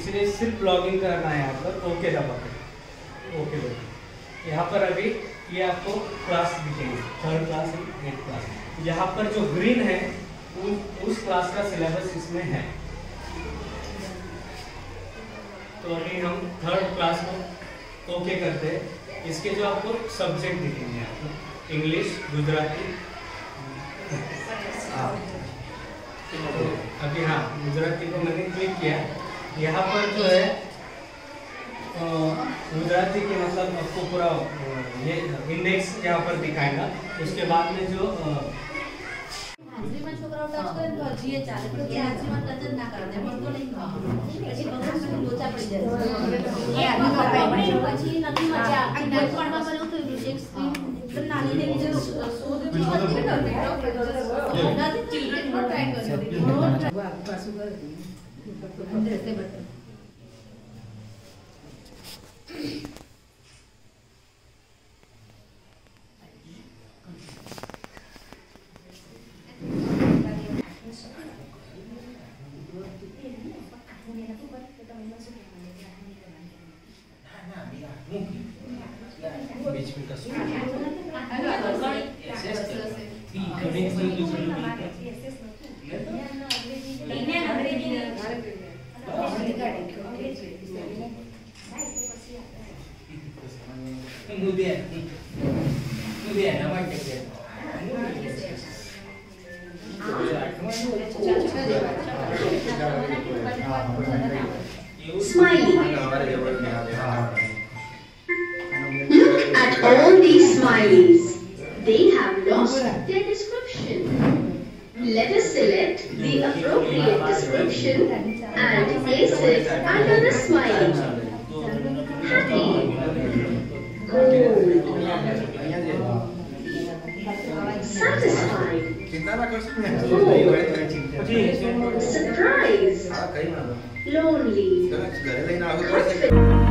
इसलिए सिर्फ लॉगिन करना है यहाँ पर, ओके दबा कर, ओके दबा। यहाँ पर अभी ये आपको क्लास दिखेंगे, 3rd क्लास है, 8th क्लास। यहाँ पर जो ग्रीन है उस क्लास का सिलेबस इसमें है। तो अभी हम 3rd क्लास को ओके करते हैं। इसके जो आपको सब्जेक्ट दिखेंगे, आपको इंग्लिश, गुजराती, अभी हाँ गुजराती को मैंने क्लिक किया। यहाँ पर जो है गुजराती के मतलब आपको पूरा ये इंडेक्स यहाँ पर दिखाएगा। उसके बाद में जो Smiley. Look at all these smileys. They have lost their description. Let us select the appropriate description and place it under the smiley. Happy, gold, satisfied, full, surprised, lonely, confident.